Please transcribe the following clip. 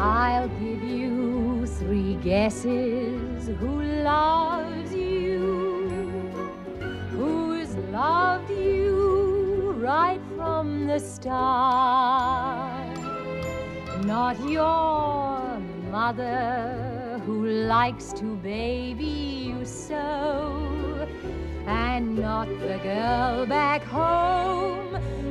I'll give you three guesses who loves you, who's loved you right from the start. Not your mother who likes to baby you so, and not the girl back home